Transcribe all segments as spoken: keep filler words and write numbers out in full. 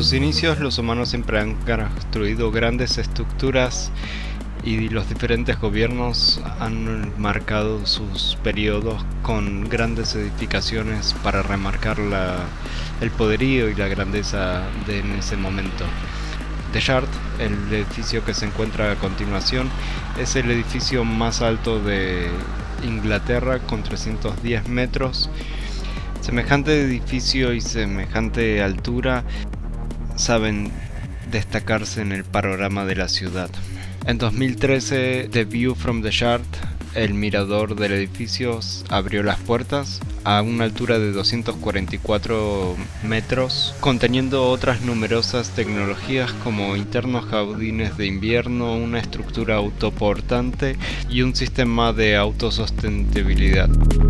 sus inicios, los humanos siempre han construido grandes estructuras y los diferentes gobiernos han marcado sus periodos con grandes edificaciones para remarcar la, el poderío y la grandeza de en ese momento. The Shard, el edificio que se encuentra a continuación, es el edificio más alto de Inglaterra con trescientos diez metros. Semejante edificio y semejante altura saben destacarse en el panorama de la ciudad. En dos mil trece, The View from the Shard, el mirador del edificio, abrió las puertas a una altura de doscientos cuarenta y cuatro metros, conteniendo otras numerosas tecnologías como internos jardines de invierno, una estructura autoportante y un sistema de autosostenibilidad.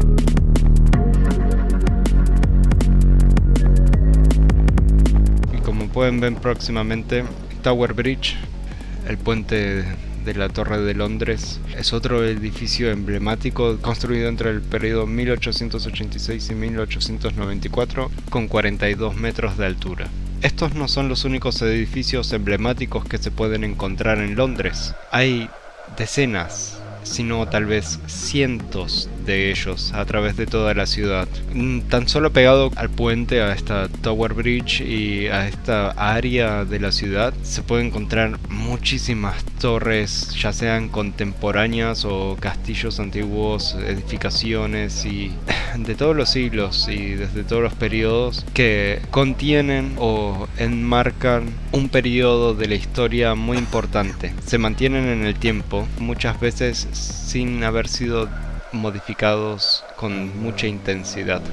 Y como pueden ver próximamente, Tower Bridge, el puente de la Torre de Londres, es otro edificio emblemático construido entre el periodo mil ochocientos ochenta y seis y mil ochocientos noventa y cuatro con cuarenta y dos metros de altura. Estos no son los únicos edificios emblemáticos que se pueden encontrar en Londres. Hay decenas, sino tal vez cientos de ellos a través de toda la ciudad. Tan solo pegado al puente, a esta Tower Bridge y a esta área de la ciudad, se pueden encontrar muchísimas torres, ya sean contemporáneas o castillos antiguos, edificaciones y de todos los siglos y desde todos los periodos, que contienen o enmarcan un periodo de la historia muy importante. Se mantienen en el tiempo, muchas veces sin haber sido modificados con mucha intensidad.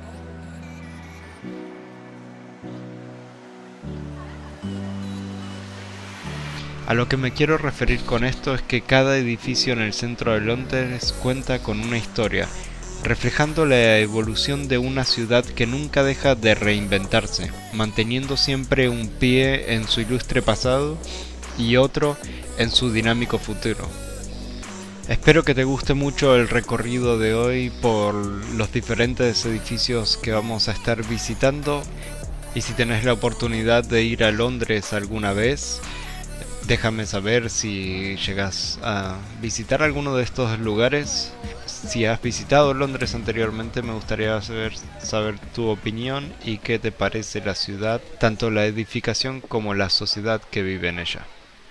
A lo que me quiero referir con esto es que cada edificio en el centro de Londres cuenta con una historia, reflejando la evolución de una ciudad que nunca deja de reinventarse, manteniendo siempre un pie en su ilustre pasado y otro en su dinámico futuro. Espero que te guste mucho el recorrido de hoy por los diferentes edificios que vamos a estar visitando, y si tenés la oportunidad de ir a Londres alguna vez, déjame saber si llegas a visitar alguno de estos lugares. Si has visitado Londres anteriormente, me gustaría saber, saber tu opinión y qué te parece la ciudad, tanto la edificación como la sociedad que vive en ella.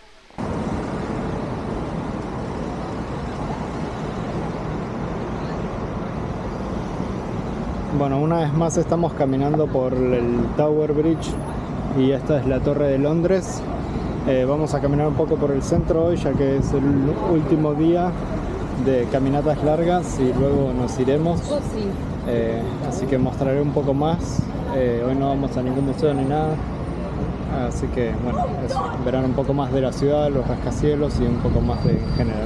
Bueno, una vez más estamos caminando por el Tower Bridge y esta es la Torre de Londres. Eh, vamos a caminar un poco por el centro hoy, ya que es el último día de caminatas largas y luego nos iremos. Eh, así que mostraré un poco más. Eh, hoy no vamos a ningún museo ni nada. Así que bueno, eso. Verán un poco más de la ciudad, los rascacielos y un poco más de en general.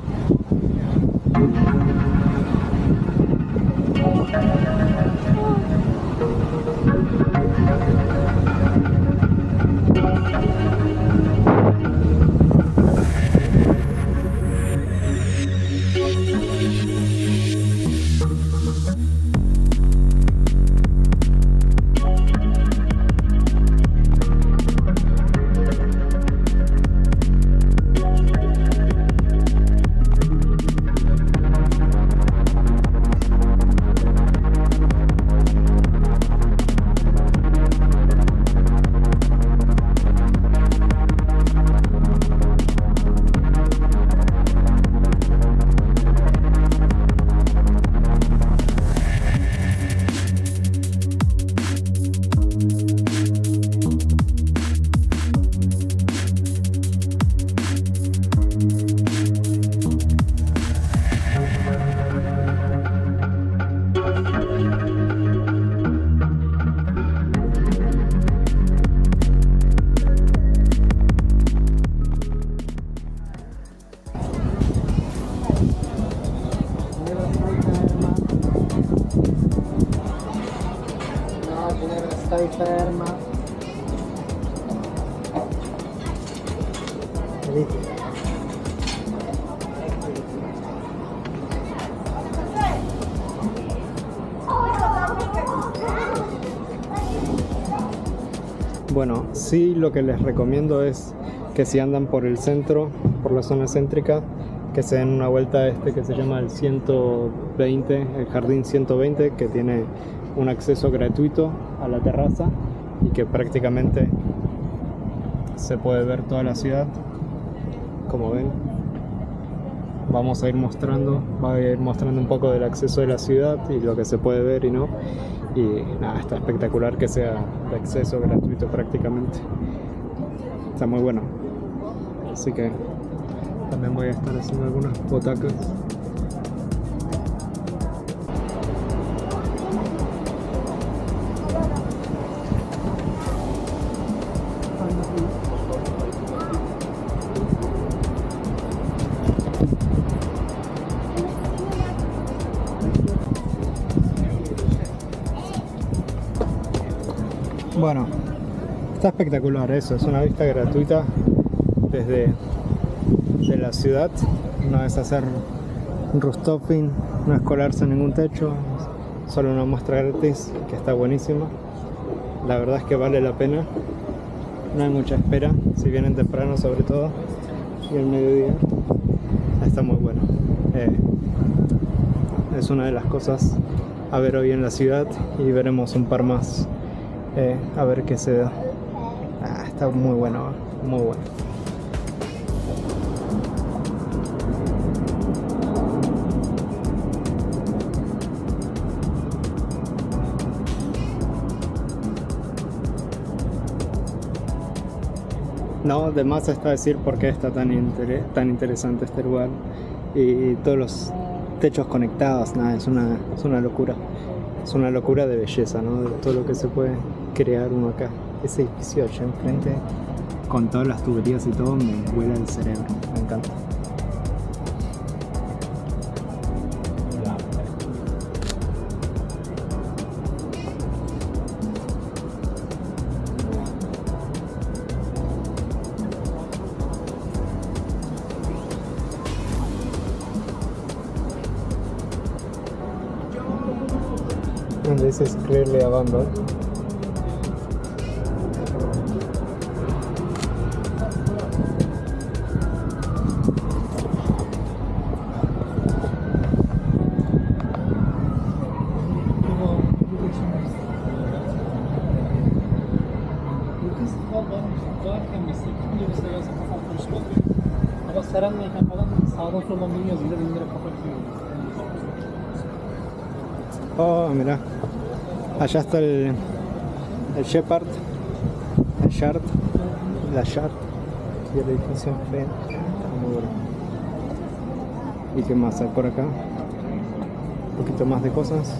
Stai ferma. Vedete? Bueno, sí, lo que les recomiendo es que si andan por el centro, por la zona céntrica, que se den una vuelta a este que se llama el ciento veinte, el jardín ciento veinte, que tiene un acceso gratuito a la terraza y que prácticamente se puede ver toda la ciudad, como ven. Vamos a ir mostrando, va a ir mostrando un poco del acceso de la ciudad y lo que se puede ver y no. Y nada, está espectacular que sea de acceso gratuito prácticamente. Está muy bueno. Así que también voy a estar haciendo algunas butacas. Bueno, está espectacular eso, es una vista gratuita desde de la ciudad. No es hacer un rooftoping, no es colarse en ningún techo, solo una muestra gratis que está buenísima. La verdad es que vale la pena, no hay mucha espera, si vienen temprano sobre todo, y el mediodía está muy bueno. Eh, es una de las cosas a ver hoy en la ciudad y veremos un par más. Eh, a ver qué se da. Ah, está muy bueno, muy bueno. No, de más está decir por qué está tan, inter tan interesante este lugar y todos los techos conectados. Nada, es una, es una locura. Es una locura de belleza, ¿no? De todo lo que se puede crear uno acá. Ese edificio allá enfrente, con todas las tuberías y todo, me vuela el cerebro. Me encanta. And this is clearly abandoned. Ama serenmeyken falan sağdan soldan bir yazıyla bindirip kapatıyor. Oh, mira. Allá está el, el Shepherd, el Shard, la Shard y el edificio enfrente. Muy bueno. ¿Y qué más hay por acá? Un poquito más de cosas.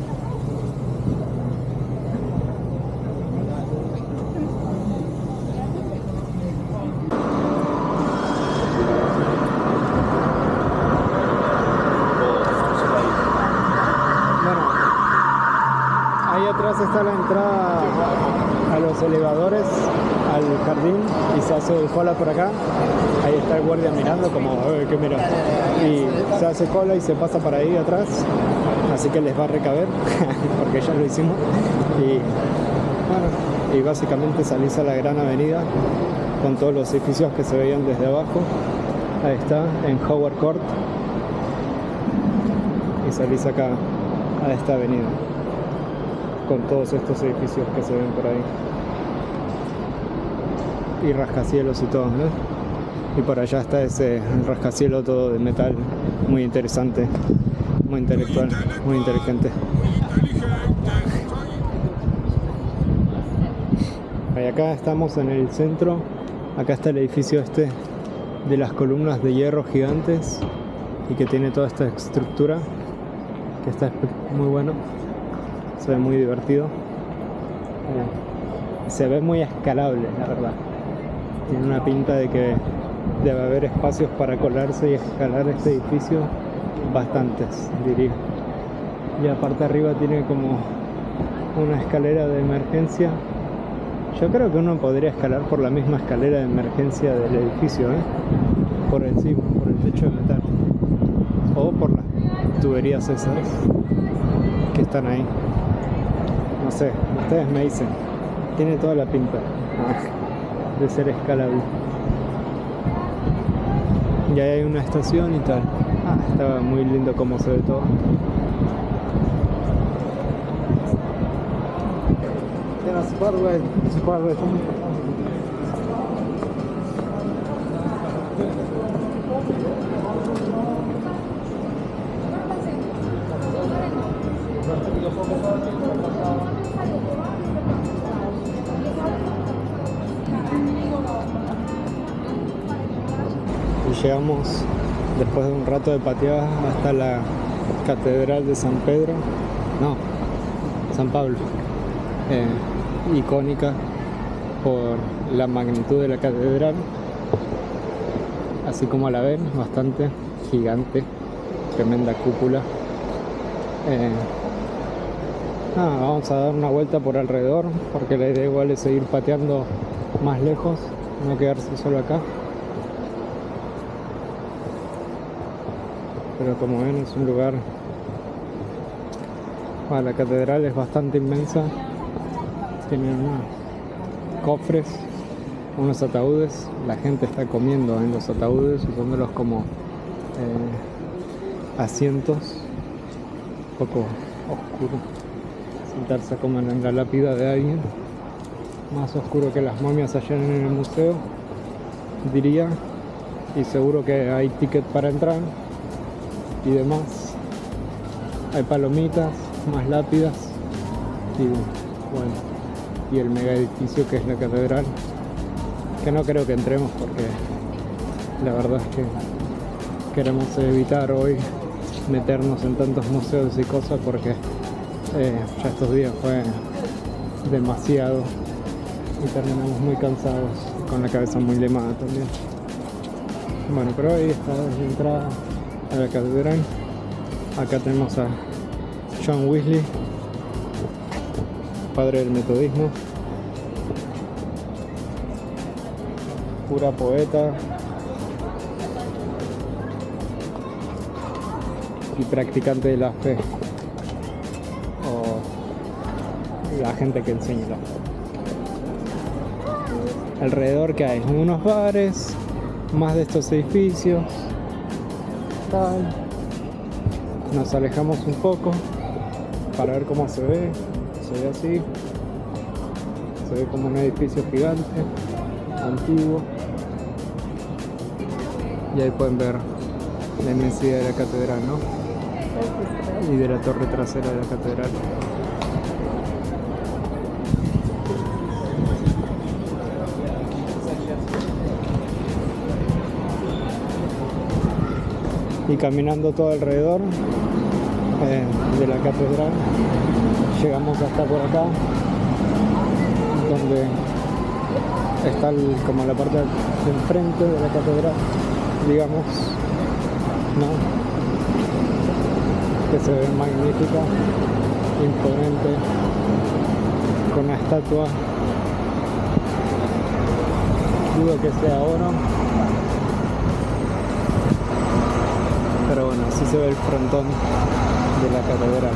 Atrás está la entrada a los elevadores, al jardín, y se hace cola por acá. Ahí está el guardia mirando como, eh, ¿qué mira? Y se hace cola y se pasa para ahí atrás, así que les va a recaber, porque ya lo hicimos. Y bueno, y básicamente salís a la gran avenida con todos los edificios que se veían desde abajo. Ahí está, en Howard Court. Y salís acá a esta avenida con todos estos edificios que se ven por ahí y rascacielos y todo, ¿no? Y por allá está ese rascacielos todo de metal, muy interesante, muy intelectual, muy inteligente. Y acá estamos en el centro. Acá está el edificio este de las columnas de hierro gigantes y que tiene toda esta estructura que está muy bueno. Se ve muy divertido. Eh, se ve muy escalable, la verdad. Tiene una pinta de que debe haber espacios para colarse y escalar este edificio. Bastantes, diría. Y aparte arriba tiene como una escalera de emergencia. Yo creo que uno podría escalar por la misma escalera de emergencia del edificio, ¿eh? Por encima, por el techo de metal. O por las tuberías esas que están ahí. No sé, ustedes me dicen, tiene toda la pinta. de ser escalable. Y ahí hay una estación y tal. Ah, estaba muy lindo como se ve todo. Y llegamos después de un rato de pateada hasta la Catedral de San Pedro, no, San Pablo, eh, icónica por la magnitud de la catedral, así como la ven, bastante gigante, tremenda cúpula. Eh, ah, vamos a dar una vuelta por alrededor porque la idea igual es seguir pateando más lejos, no quedarse solo acá. Pero como ven es un lugar, bueno, la catedral es bastante inmensa, tiene unos cofres, unos ataúdes, la gente está comiendo en los ataúdes usándolos como eh, asientos, un poco oscuro sentarse a comer en la lápida de alguien, más oscuro que las momias allá en el museo, diría, y seguro que hay ticket para entrar y demás. Hay palomitas, más lápidas y bueno, y el mega edificio que es la catedral, que no creo que entremos porque la verdad es que queremos evitar hoy meternos en tantos museos y cosas porque eh, ya estos días fue demasiado y terminamos muy cansados, con la cabeza muy lemada también. Bueno, pero ahí está la entrada a la catedral. Acá tenemos a John Wesley, padre del metodismo, cura, poeta y practicante de la fe, o la gente que enseña la fe. Alrededor que hay unos bares, más de estos edificios, tal. Nos alejamos un poco para ver cómo se ve. Se ve así, se ve como un edificio gigante, antiguo, y ahí pueden ver la inmensidad de la catedral, ¿no? Y de la torre trasera de la catedral. Y caminando todo alrededor eh, de la catedral, llegamos hasta por acá, donde está el, como la parte de enfrente de la catedral, digamos, ¿no? Que se ve magnífica, imponente, con una estatua, dudo que sea oro, pero bueno, así se ve el frontón de la catedral.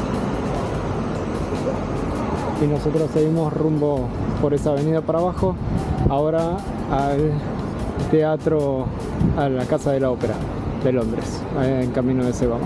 Y nosotros seguimos rumbo por esa avenida para abajo, ahora al teatro, a la Casa de la Ópera de Londres, en camino de ese vamos.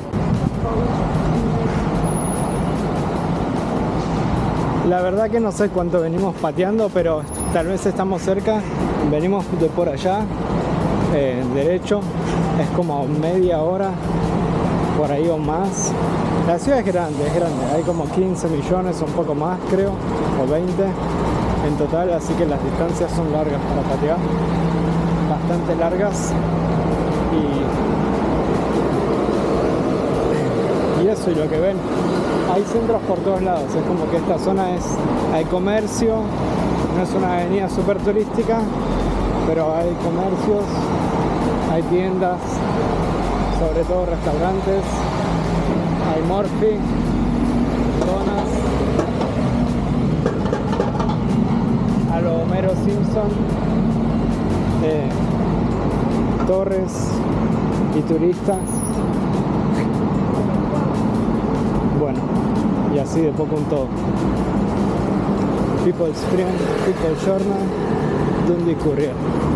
La verdad que no sé cuánto venimos pateando, pero tal vez estamos cerca. Venimos de por allá, eh, derecho, es como media hora por ahí o más. La ciudad es grande, es grande, hay como quince millones, un poco más creo, o veinte en total, así que las distancias son largas para patear, bastante largas, y, y eso, y lo que ven, hay centros por todos lados, es como que esta zona es, hay comercio, no es una avenida súper turística, pero hay comercios, hay tiendas, sobre todo restaurantes, hay Morphy, donas, a lo Homero Simpson, eh, torres y turistas. Bueno, y así de poco en todo. People's Friend, People's Journal, Dundee Courier.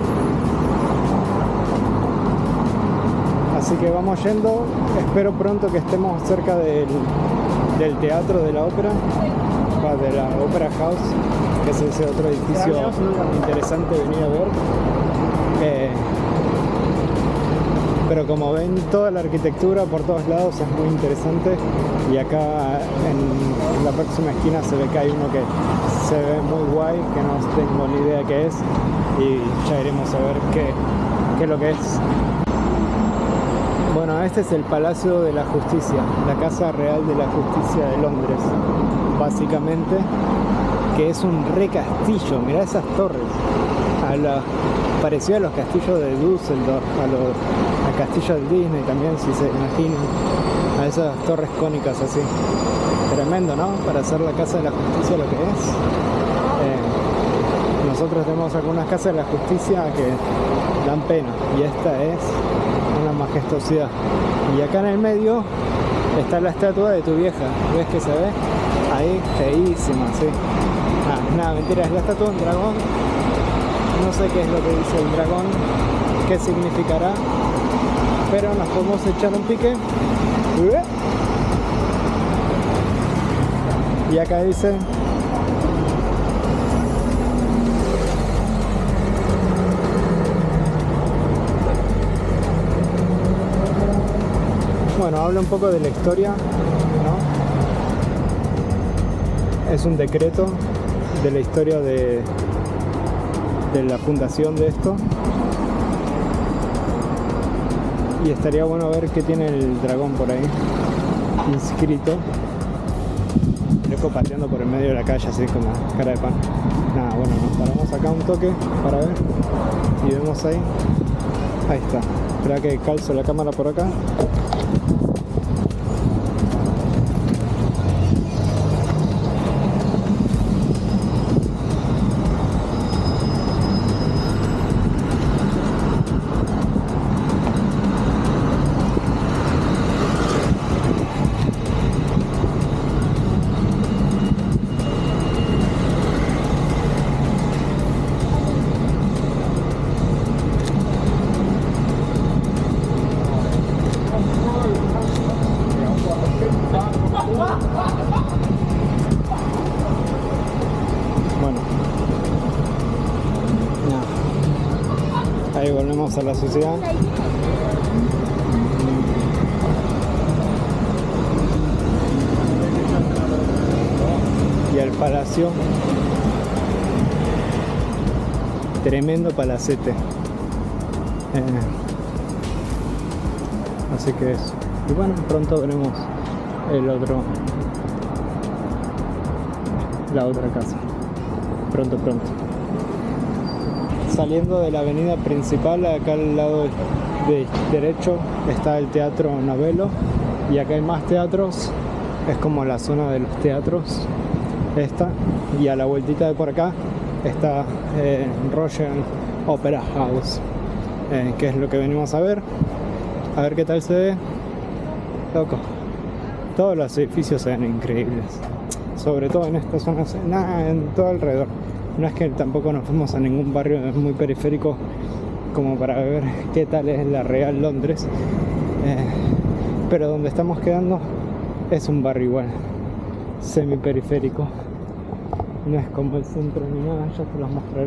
Así que vamos yendo, espero pronto que estemos cerca del, del teatro de la ópera, de la Opera House, que es ese otro edificio interesante venir a ver. Eh, pero como ven, toda la arquitectura por todos lados es muy interesante, y acá en la próxima esquina se ve que hay uno que se ve muy guay, que no tengo ni idea qué es, y ya iremos a ver qué, qué es lo que es. Bueno, este es el Palacio de la Justicia, la Casa Real de la Justicia de Londres, básicamente, que es un re castillo. Mirá esas torres, a la, parecido a los castillos de Düsseldorf, a los al castillo del Disney también, si se imaginan, a esas torres cónicas así. Tremendo, ¿no? Para hacer la Casa de la Justicia lo que es. Eh, nosotros tenemos algunas Casas de la Justicia que dan pena, y esta es una majestuosidad. Y acá en el medio está la estatua de tu vieja, ¿ves que se ve? Ahí, feísima, sí. Ah, nada, mentira, es la estatua de un dragón. No sé qué es lo que dice el dragón, qué significará, pero nos podemos echar un pique. Y acá dice: bueno, habla un poco de la historia, ¿no? Es un decreto de la historia de, de la fundación de esto. Y estaría bueno ver qué tiene el dragón por ahí inscrito. Loco pateando por el medio de la calle así como cara de pan. Nada, bueno, nos paramos acá un toque para ver. Y vemos ahí. Ahí está. Espera que calzo la cámara por acá. Ahí volvemos a la sociedad. Y al palacio. Tremendo palacete. Eh, así que eso. Y bueno, pronto veremos el otro, la otra casa. Pronto, pronto. Saliendo de la avenida principal, acá al lado de derecho está el Teatro Novello, y acá hay más teatros. Es como la zona de los teatros esta, y a la vueltita de por acá está eh, Royal Opera House, eh, que es lo que venimos a ver. A ver qué tal se ve. Loco, todos los edificios se ven increíbles, sobre todo en esta zona, nada, en todo alrededor. No es que tampoco nos fuimos a ningún barrio muy periférico como para ver qué tal es la Real Londres, eh, pero donde estamos quedando es un barrio igual, semi-periférico. No es como el centro ni nada, ya te los mostraré.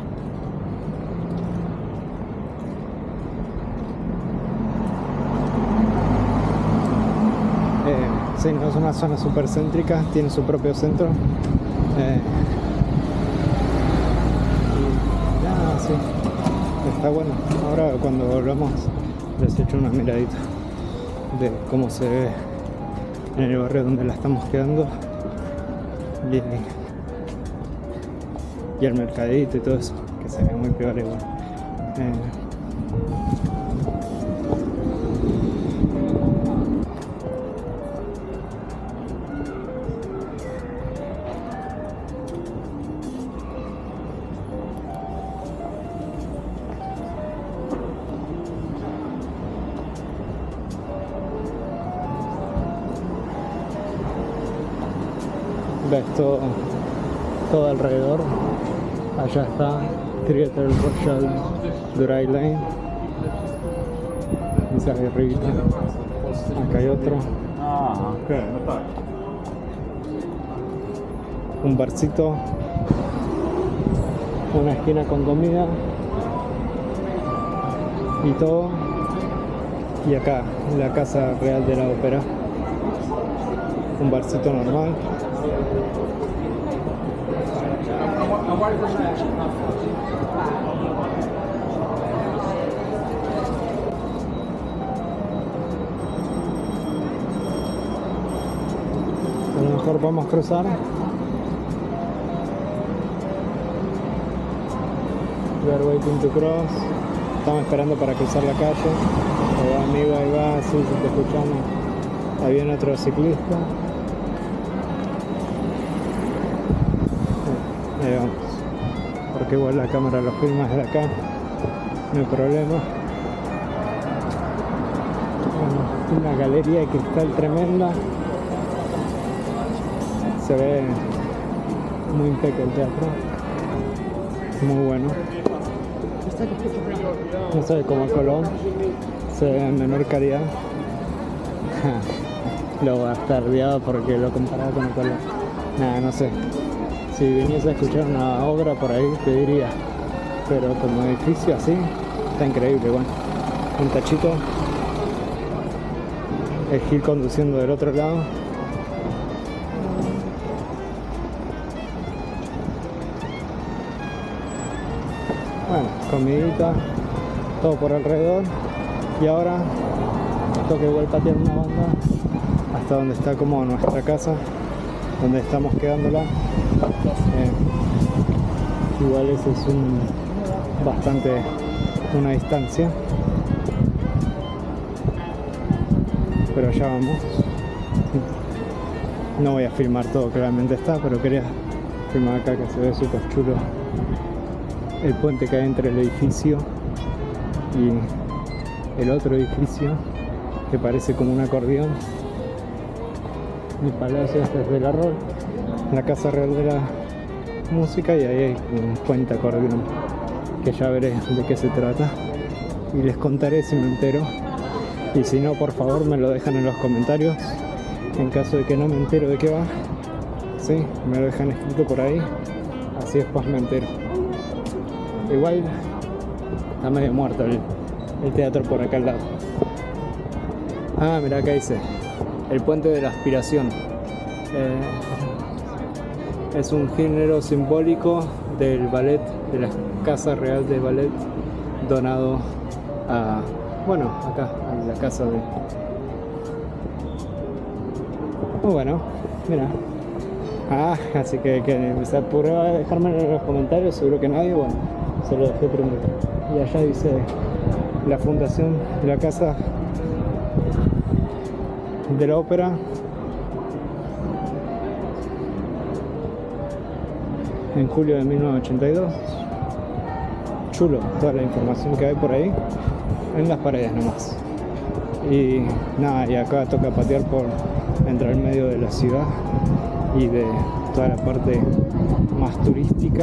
Eh, sí, no es una zona súper céntrica, tiene su propio centro. Eh, Sí, está bueno. Ahora cuando volvamos les echo una miradita de cómo se ve en el barrio donde la estamos quedando, y, y el mercadito y todo eso, que se ve muy peor igual. Eh, Ves todo, todo alrededor. Allá está Theatre Royal Dry Lane. Dice ahí arribita. Acá hay otro. Ah, ok, no está. Un barcito. Una esquina con comida. Y todo. Y acá, la Casa Real de la Ópera. Un barcito normal. A lo mejor vamos a cruzar. We are waiting to cross. Estamos esperando para cruzar la calle. Ahí va, amigo, ahí va, sí, si te escuchamos. Ahí viene otro ciclista. Ahí vamos. Porque igual la cámara lo filma desde acá. No hay problema. Bueno, una galería de cristal tremenda. Se ve muy impecable el teatro. Muy bueno. No sé, como el Colón. Se ve en menor calidad. Lo bastardeaba porque lo comparaba con el Colón. Nada, no sé. Si viniese a escuchar una obra por ahí te diría. Pero como edificio así, está increíble. Bueno, un tachito. El Gil conduciendo del otro lado. Bueno, comidita, todo por alrededor. Y ahora toca igual patear una banda hasta donde está como nuestra casa, donde estamos quedándola. Eh, igual ese es un bastante una distancia, pero ya vamos. No voy a filmar todo, claramente está, pero quería filmar acá que se ve súper chulo el puente que hay entre el edificio y el otro edificio que parece como un acordeón. El palacio este es del Arrol, la Casa Real de la Música, y ahí hay un puente acordeón que ya veré de qué se trata y les contaré si me entero, y si no, por favor me lo dejan en los comentarios en caso de que no me entero de qué va. Sí, me lo dejan escrito por ahí, así después me entero. Igual está medio muerto el, el teatro por acá al lado. Ah, mira, acá dice el puente de la aspiración. Eh, es un género simbólico del ballet, de la Casa Real de Ballet, donado a, bueno, acá, a la casa de... Muy bueno, mira. Ah, así que, que se apuró a dejarme en los comentarios, seguro que nadie, bueno, se lo dejé primero. Y allá dice la fundación de la Casa de la Ópera. En julio de mil novecientos ochenta y dos. Chulo toda la información que hay por ahí en las paredes nomás. Y nada, y acá toca patear por entre el medio de la ciudad y de toda la parte más turística.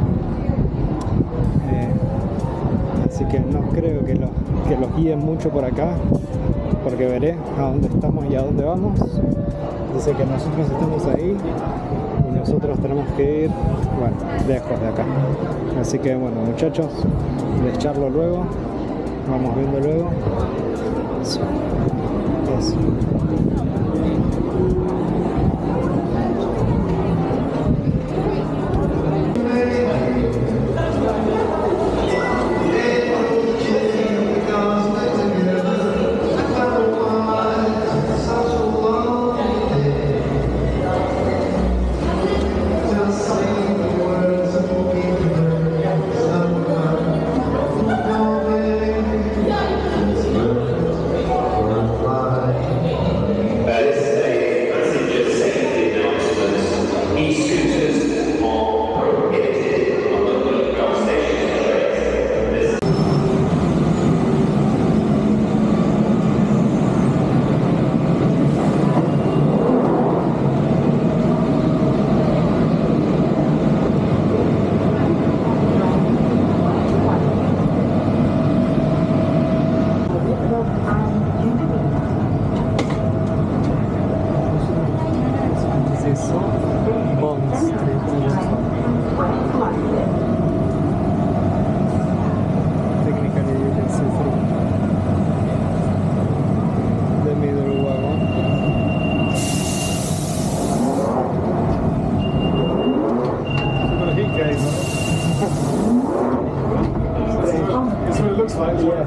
Eh, así que no creo que los, que los guíen mucho por acá, porque veré a dónde estamos y a dónde vamos. Dice que nosotros estamos ahí y nosotros tenemos que ir, bueno, lejos de acá. Así que bueno, muchachos, les charlo luego, vamos viendo luego. Eso. Eso. That is a message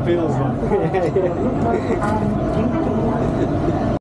feels like.